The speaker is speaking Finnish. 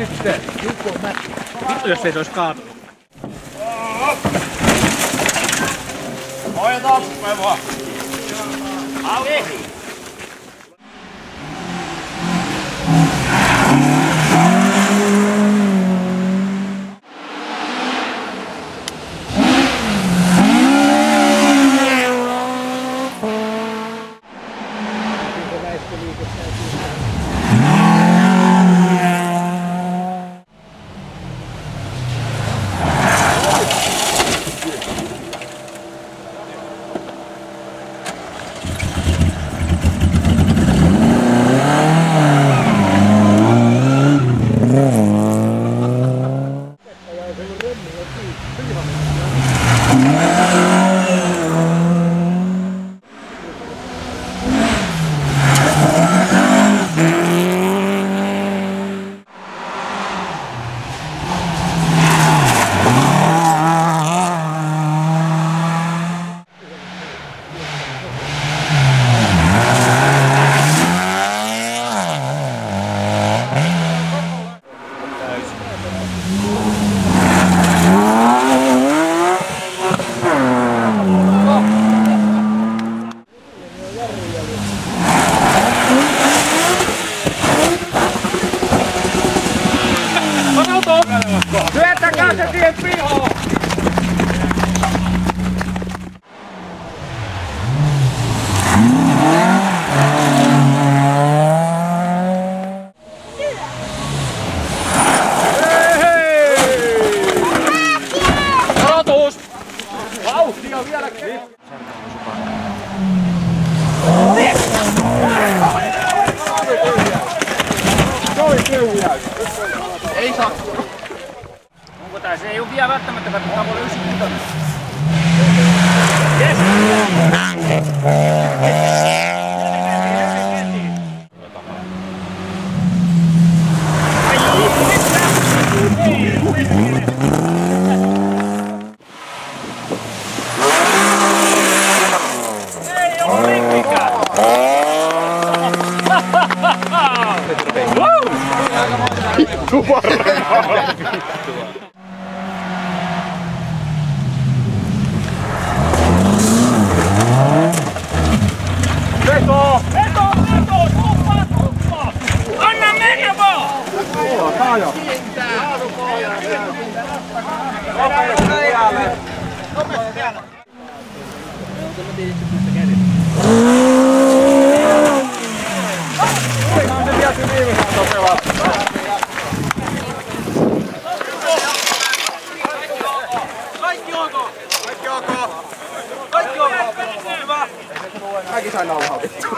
sitten. Vittu jos ei se ois kaatunut. Oja taaksepäin vaan. Auki! Syöttäkää se siihen pihoon! Varoitus! Vauhtia vielä kerran! Ei saa! Onko tää? Se ei oo vielä välttämättä verrattuna vuonna 96. Yes! Ei oo rikkikään! Veto! Tuppa! Anna mennä vaan! Taaja! Kaikki ok! Hyvä! Mäkin sain nauhaa vittu.